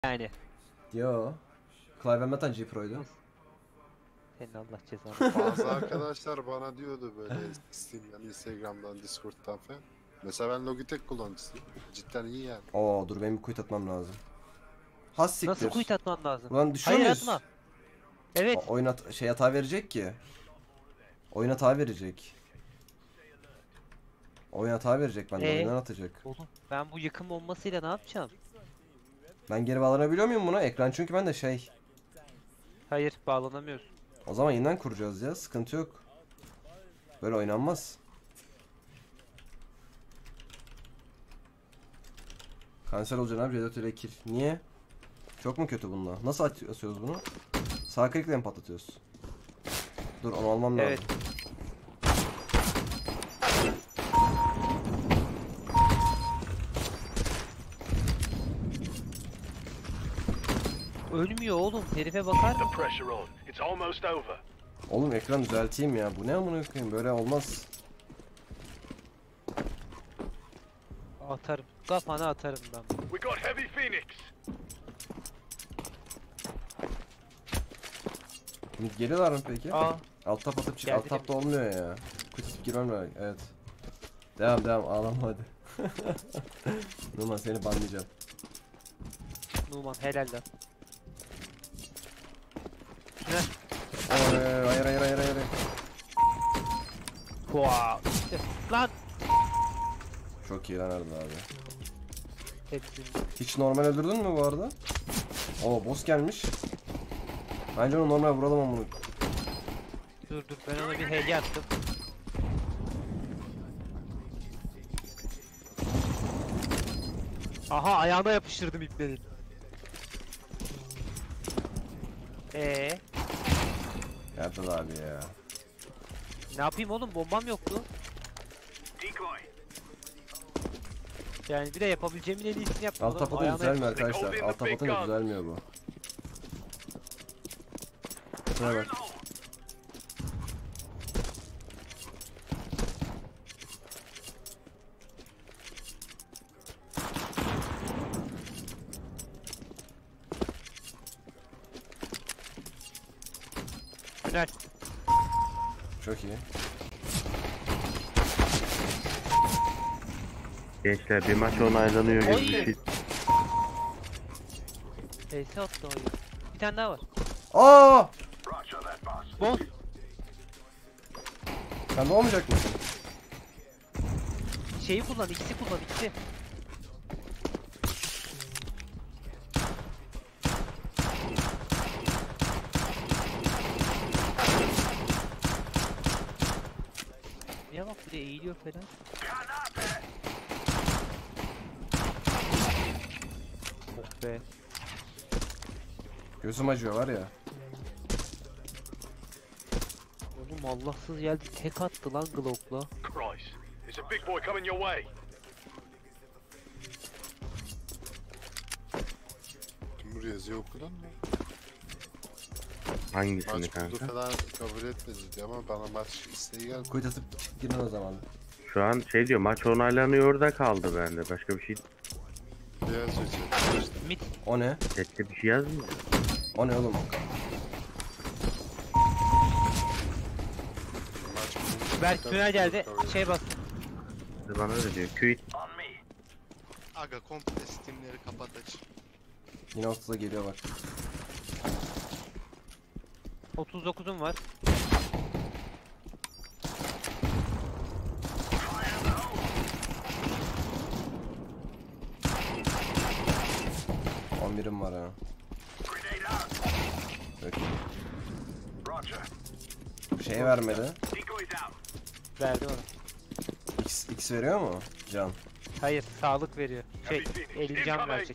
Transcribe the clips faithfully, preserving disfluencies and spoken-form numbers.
yani. Yo. Clive Metan G Pro'ydu. Senin Allah cezanı. Bazı arkadaşlar bana diyordu böyle Steam'den, Instagram'dan, Discord'dan falan. Mesela ben Logitech kullanıcısıyım. Cidden iyi yani. Oo dur benim bir quit atmam lazım. Has siktir. Nasıl kuyut atman lazım? Ulan düşüyor Hayır muyuz? atma. Evet. O- Oyun at şey hata verecek ki. Oyun hata verecek. Oyun hata verecek bende Ee? oyundan atacak. Oğlum ben bu yıkım bombasıyla ne yapacağım? Ben geri bağlanabiliyor muyum buna? Ekran çünkü bende şey. Hayır bağlanamıyoruz. O zaman yeniden kuracağız ya. Sıkıntı yok. Böyle oynanmaz. Kanser olacaksın abi. C dört ile kill. Niye? Çok mu kötü bununla? Nasıl at atıyoruz bunu? Sağ klikle mi patlatıyoruz? Dur onu almam lazım. Evet. Ölmüyor oğlum. Herife bakar mısın? Oğlum ekran düzelteyim ya. Bu ne amına koyayım? Böyle olmaz. Atarım. Kafana atarım ben. We got heavy Phoenix. Mid geliyorlar mı peki? Aa. Alt tap atıp çık. Geldi Alt tapta olmuyor ya. Kutup girmem lazım. Evet. Devam devam ağlama hadi. Numan seni banlayacağım. Numan helal lan. Ne? Hayır hayır hayır hayır hayır. Wow. İşte. Lan. Çok iyi lan Erdal abi. Hepsini. Hiç normal öldürdün mü bu arada? Oo boss gelmiş. Bence onu normal vuralım ama bunu. Dur dur ben ona bir hediye attım. Aha ayağına yapıştırdım ipleri. Ee, Erdal abi ya. ne yapayım oğlum bombam yoktu. Decoy. Yani bir de yapabileceğimin en iyisini yaptım. Alt oğlum, tapata ayağına düzelmiyor yapıştırdım. arkadaşlar. Alt tapatınca düzelmiyor bu. Şuna bak. Tünel. Çok iyi. Gençler bir maç onaylanıyor gibi Oy. bir şey. P S attı oyun. Bir tane daha var. Aa! Roger that, boss. Boss. Sen de olmayacak mısın? Şeyi kullan, ikisi kullan, ikisi. Niye bak bir de eğiliyor falan. Oh be. Gözüm acıyor var ya. Oğlum Allahsız geldi tek attı lan Glock'la. Christ. There's a big boy coming your way. Timur yazıyor okudan mı? Hangisini Maç kurdu kanka? falan kabul etmedi ama bana maç isteği geldi. Kuyut atıp girin o zaman. Şu an şey diyor, maç onaylanıyor, orada kaldı bende. Başka bir şey, Ne yazıyor chatte işte. Mid. O ne? chatte bir şey yazmıyor. O ne oğlum? Maç kurdu. Berk tünel geldi. Şey bas. Bana öyle diyor. Quit. On me. Aga komple Steam'leri kapat aç. Yine ortada geliyor bak. otuz dokuzum var. on birim var ha. Grenade out. Peki. Roger. Şey vermedi. Decoys out. Verdi onu. X, X veriyor mu? Can. Hayır sağlık veriyor. Şey elli can verecek.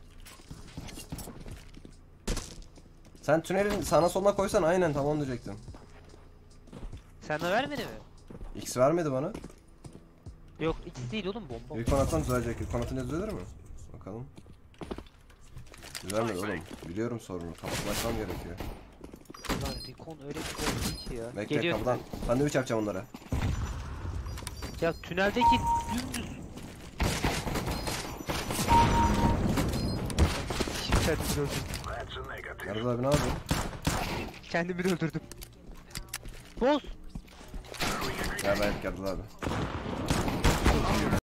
Sen tünelin sağına soluna koysan aynen tamam diyecektim. Sana vermedi mi? X vermedi bana. Yok ikisi değil oğlum bomba. İlk kanattan düzelecek. İlk kanatın düzelir mi? Bakalım. Düzelmedi oğlum. Biliyorum sorunu. Kapatmaktan gerekiyor. Lan Recon öyle bir korktu ki ya. Bekle Geliyor kapıdan. Ben de üç yapacağım onlara. Ya tüneldeki dümdüz. Kendimi de öldürdüm. That's a negative. Erdal abi ne yapıyorsun? Kendimi de öldürdüm. Boz. Ya ben Erdal abi.